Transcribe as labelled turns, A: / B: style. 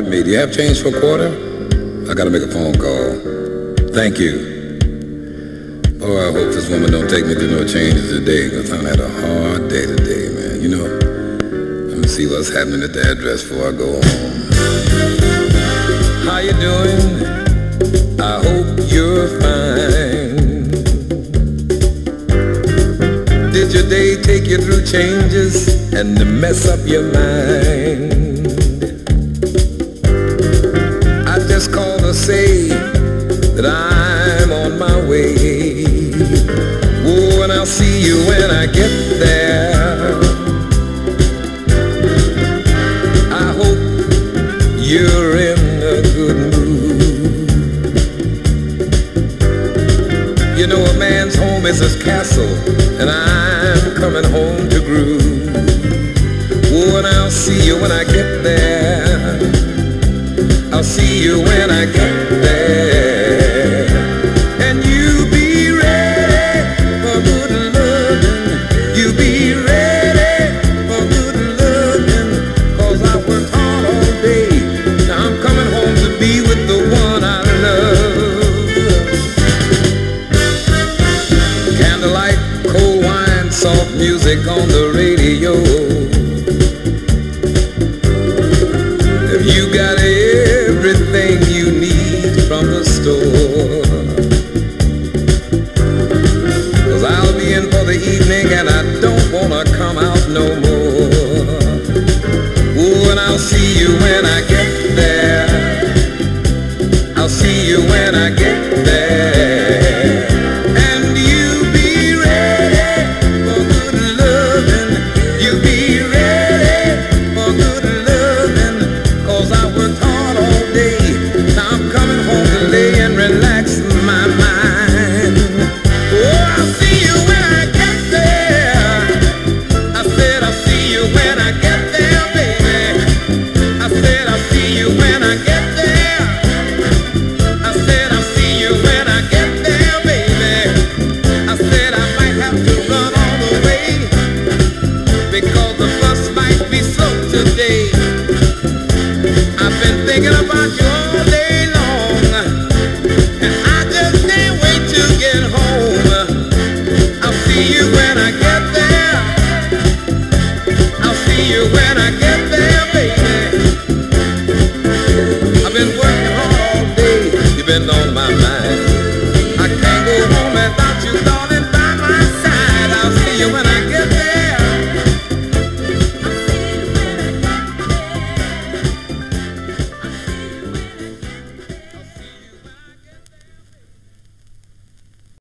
A: me. Do you have change for a quarter? I gotta make a phone call. Thank you. Oh, I hope this woman don't take me through no changes today, because I've had a hard day today, man. You know, let me see what's happening at the address before I go home. How you doing? I hope you're fine. Did your day take you through changes and to mess up your mind? I just called to say that I'm on my way. Oh, and I'll see you when I get there. I hope you're in a good mood. You know, a man's home is his castle, and I'm coming home to groove. Oh, and I'll see you when I get there. I'll see you when I get there. And you be ready for good loving. You be ready for good loving. 'Cause I worked hard all day. Now I'm coming home to be with the one I love. Candlelight, cold wine, soft music on the